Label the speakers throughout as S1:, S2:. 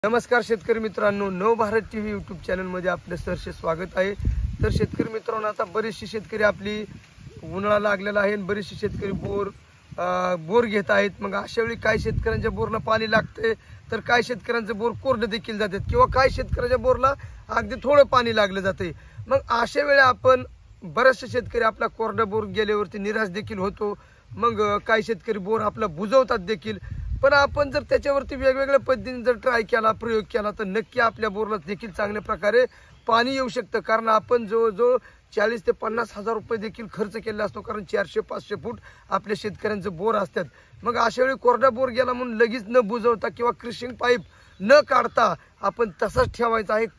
S1: नमस्कार शेतकरी मित्रांनो, नवभारत टीव्ही यूट्यूब चॅनल मध्ये आपले सहर्ष स्वागत आहे। तर शेतकरी मित्रांनो, आता बरेचसे शेतकरी आपली उन्हाळा लागलेला आहे आणि बरेचसे शेतकरी बोर घेत आहेत। मग अशा वेळी काही शेतकऱ्यांच्या बोरला पाणी लागते, तर काही शेतकऱ्यांचे बोर कोरडे देखील जातात किंवा काही शेतकऱ्यांच्या बोरला अगदी थोडं पाणी लागलं जाते। मग अशा वेळी आपण बरेचसे शेतकरी आपला कोरडा बोर गेल्यावरती निराश देखील होतो। मग काही शेतकरी बोर आपला बुजवतात देखील। पण आपण जर त्याच्यावरती वेगवेगळ्या पद्धतीने जर ट्राय केला, प्रयोग केला, तर नक्की आपल्या बोरला देखील चांगल्या प्रकारे पाणी येऊ शकतं। कारण आपण जो 40 ते 50 हजार रुपये देखील खर्च केला असतो, कारण 400-500 फूट आपल्या शेतकऱ्यांचे बोर असतात। मग अशा वेळी कोरडा बोर गेला म्हणून लगेच न बुजवता किंवा क्रिशिंग पाईप न काढता आपण तसाच ठेवायचा आहे।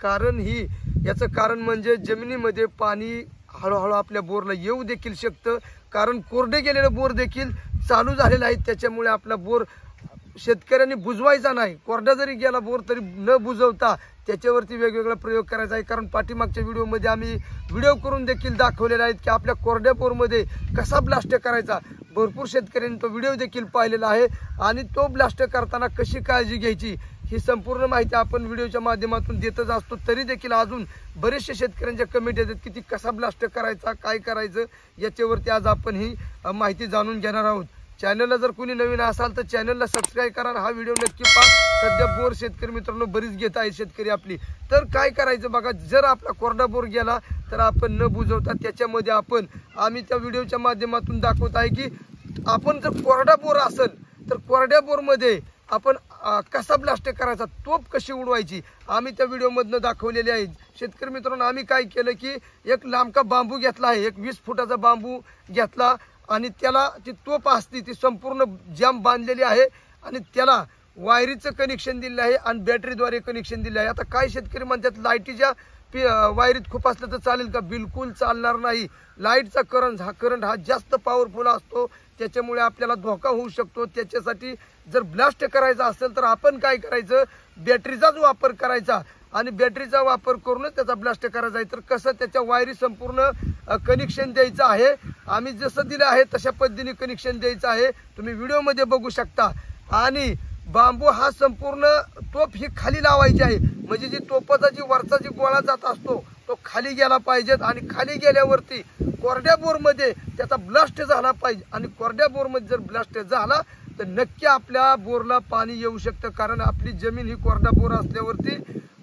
S1: याचं कारण म्हणजे जमिनीमध्ये पाणी हळूहळू आपल्या बोरला येऊ देखील शकतं, कारण कोरडे गेलेले बोर देखील चालू झालेले आहेत। त्याच्यामुळे आपला बोर शेतकऱ्यांनी बुजवायचा नाही। कोरडा जरी गेला बोर तरी न बुजवता त्याच्यावरती वेगवेगळा प्रयोग करायचा आहे। कारण पाठीमागच्या व्हिडिओमध्ये आम्ही व्हिडिओ करून देखील दाखवलेले आहेत की आपल्या कोरड्या बोरमध्ये कसा ब्लास्ट करायचा। भरपूर शेतकऱ्यांनी तो व्हिडिओ देखील पाहिलेला आहे आणि तो ब्लास्ट करताना कशी काळजी घ्यायची ही संपूर्ण माहिती आपण व्हिडिओच्या माध्यमातून देतच असतो। तरी देखील अजून बरेचसे शेतकऱ्यांच्या कमेंट येतात की ती कसा ब्लास्ट करायचा, काय करायचं, याच्यावरती आज आपण ही माहिती जाणून घेणार आहोत। चॅनलला जर कोणी नवीन असाल तर चॅनलला सबस्क्राइब करा, हा व्हिडिओ नक्की पहा। सध्या बोर शेतकरी मित्रांनो बरीच घेत आहे शेतकरी आपली। तर काय करायचं बघा, जर आपला कोरडा बोर गेला तर आपण न बुजवता त्याच्यामध्ये आम्ही त्या व्हिडिओच्या माध्यमातून दाखवत आहे की आपण जर कोरडा बोर असेल तर कोरड्या बोरमध्ये आपण कसा ब्लास्ट करायचा, तोप कशी उडवायची आम्ही त्या व्हिडिओमधनं दाखवलेले आहे। शेतकरी मित्रांनो, आम्ही काय केलं की एक लांबका बांबू घेतला आहे, एक 20 फुटाचा बांबू घेतला आणि त्याला ती तोप असते ती संपूर्ण जाम बांधलेली आहे आणि त्याला वायरीचं कनेक्शन दिलं आहे आणि बॅटरीद्वारे कनेक्शन दिलं आहे। आता काय शेतकरी म्हणतात लाईटीच्या वायरीत खूप असलं तर चालेल का? बिलकुल चालणार नाही। लाईटचा करंट हा जास्त पॉवरफुल असतो, त्याच्यामुळे आपल्याला धोका होऊ शकतो। त्याच्यासाठी जर ब्लास्ट करायचा असेल तर आपण काय करायचं, बॅटरीचाच वापर करायचा आणि बॅटरीचा वापर करूनच त्याचा ब्लास्ट करायचा आहे। तर कसं, त्याच्या वायरी संपूर्ण कनेक्शन द्यायचं आहे। आम्ही जसं दिलं आहे तशा पद्धतीने कनेक्शन द्यायचं आहे, तुम्ही व्हिडिओमध्ये बघू शकता। आणि बांबू हा संपूर्ण तोप ही खाली लावायची आहे, म्हणजे जी तोपाचा वरचा गोळा जात असतो तो खाली गेला पाहिजे आणि खाली गेल्यावरती कोरड्या बोरमध्ये त्याचा ब्लास्ट झाला पाहिजे। आणि कोरड्या बोरमध्ये जर ब्लास्ट झाला तर नक्की आपल्या बोरला पाणी येऊ शकतं, कारण आपली जमीन ही कोरडा बोर असल्यावरती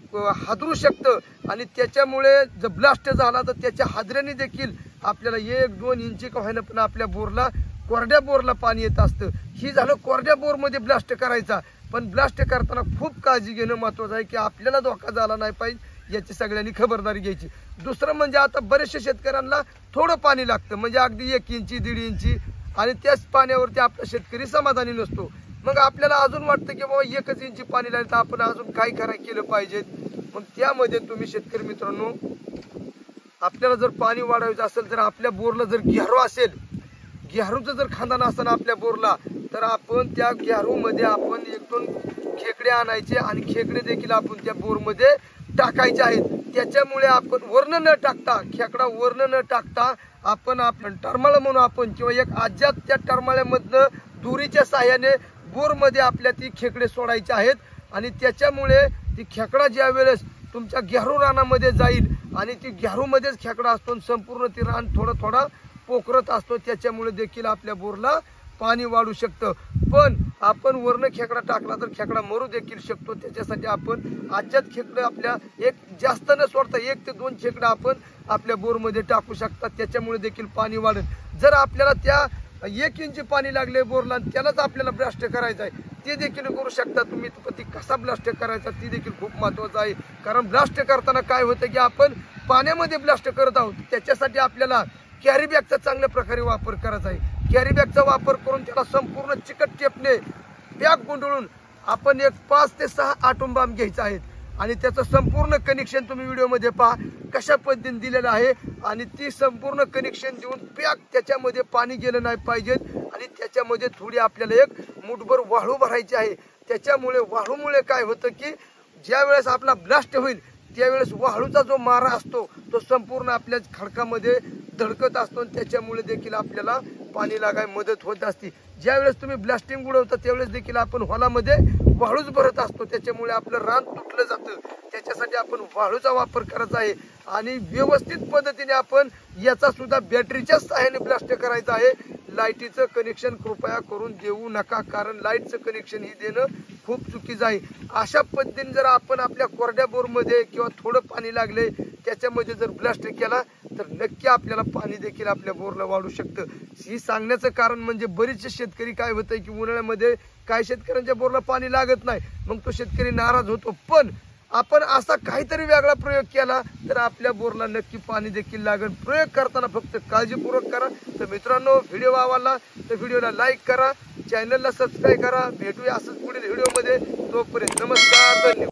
S1: हादरू शकतं आणि त्याच्यामुळे जर ब्लास्ट झाला तर त्याच्या हादऱ्याने देखील आपल्याला 1-2 इंची का होईना पण आपल्या बोरला कोरड्या बोरला पाणी येत असतं। ही झालं कोरड्या बोरमध्ये ब्लास्ट करायचा। पण ब्लास्ट करताना खूप काळजी घेणं महत्त्वाचं आहे की आपल्याला धोका झाला नाही पाहिजे, याची सगळ्यांनी खबरदारी घ्यायची। दुसरं म्हणजे आता बरेचशा शेतकऱ्यांना थोडं पाणी लागतं, म्हणजे अगदी 1 इंची 1.5 इंची, आणि त्याच पाण्यावरती आपला शेतकरी समाधानी नसतो। मग आपल्याला अजून वाटतं की बाबा 1 इंची पाणी लागलं तर आपण अजून काय केलं पाहिजे। मग त्यामध्ये तुम्ही शेतकरी मित्रांनो, आपल्याला जर पाणी वाढवायचं असेल तर आपल्या बोरला जर घेरो असेल, घेरूचं जर खांदा असताना आपल्या बोरला, तर आपण त्या घेरूमध्ये आपण 1-2 खेकडे आणायचे आणि खेकडे देखील आपण त्या बोरमध्ये टाकायचे आहेत। त्याच्यामुळे आपण वर्ण न टाकता, खेकडा वर्ण न टाकता आपण टरमाळ म्हणून आपण किंवा एक आज्यात त्या टरमाळ्यामधनं दोरीच्या साह्याने बोरमध्ये आपल्या ती खेकडे सोडायचे आहेत। आणि त्याच्यामुळे ती खेकडा ज्या वेळेस तुमच्या घेरू रानामध्ये जाईल आणि ती घेरूमध्येच खेकडा असतो, संपूर्ण ती रान थोडा पोखरत असतो, त्याच्यामुळे देखील आपल्या बोरला पाणी वाढू शकतं। पण आपण वर्ण खेकडा टाकला तर खेकडा मरू देखील शकतो। त्याच्यासाठी आपण आजच्यात खेकडे आपल्या जास्त न सोडता 1 ते 2 खेकडा आपण आपल्या बोरमध्ये टाकू शकता, त्याच्यामुळे देखील पाणी वाढेल। जर आपल्याला त्या 1 इंची पाणी लागले बोरला आणि त्यालाच आपल्याला ब्लास्ट करायचं आहे, ते देखील करू शकता तुम्ही। ती कसा ब्लास्ट करायचा ती देखील खूप महत्त्वाचं आहे, कारण ब्लास्ट करताना काय होतं की आपण पाण्यामध्ये ब्लास्ट करत आहोत। त्याच्यासाठी आपल्याला कॅरी बॅगचा चांगल्या प्रकारे वापर करायचा आहे। कॅरी बॅगचा वापर करून त्याला संपूर्ण चिकट टेपने बॅग गुंडळून आपण 5 ते 6 आटोम बांब घ्यायचा आहे आणि त्याचं संपूर्ण कनेक्शन तुम्ही व्हिडिओमध्ये पहा कशा पद्धतीने दिलेलं आहे। आणि ती संपूर्ण कनेक्शन देऊन बॅग त्याच्यामध्ये पाणी गेलं नाही पाहिजे आणि त्याच्यामध्ये थोडी आपल्याला 1 मूठभर वाळू भरायची आहे। त्याच्यामुळे वाळूमुळे काय होतं की ज्या वेळेस आपला ब्लास्ट होईल त्यावेळेस वाळूचा जो मारा असतो तो संपूर्ण आपल्या खडकामध्ये धडकत असतो, त्याच्यामुळे देखील आपल्याला पाणी लागाय मदत होत असते। ज्यावेळेस तुम्ही ब्लास्टिंग उडवता त्यावेळेस देखील आपण हॉलामध्ये वाळूच भरत असतो, त्याच्यामुळे आपलं रान तुटलं जातं। त्याच्यासाठी आपण वाळूचा वापर करायचा आहे आणि व्यवस्थित पद्धतीने आपण याचा सुद्धा बॅटरीच्या सहाय्याने ब्लास्ट करायचा आहे। लाईटीचं कनेक्शन कृपया करून देऊ नका, कारण लाईटचं कनेक्शन ही देणं खूप चुकीचं आहे। अशा पद्धतीने जर आपण आपल्या कोरड्या बोरमध्ये किंवा थोडं पाणी लागले त्याच्यामध्ये जर ब्लास्ट केला तर नक्की आपल्याला पाणी देखील आपल्या बोरला वाढू शकतं। ही सांगण्याचं कारण म्हणजे बरेचसे शेतकरी काय होतंय की उन्हाळ्यामध्ये काही शेतकऱ्यांच्या बोरला पाणी लागत नाही, मग तो शेतकरी नाराज होतो। पण आपण असा काहीतरी वेगळा प्रयोग केला तर आपल्या बोरला नक्की पाणी देखील लागेल। प्रयोग करताना फक्त काळजीपूर्वक करा। तर मित्रांनो, व्हिडिओ आवडला तर व्हिडिओला लाईक करा, चॅनलला सबस्क्राईब करा। भेटूया असंच पुढील व्हिडिओमध्ये, तोपर्यंत नमस्कार, धन्यवाद।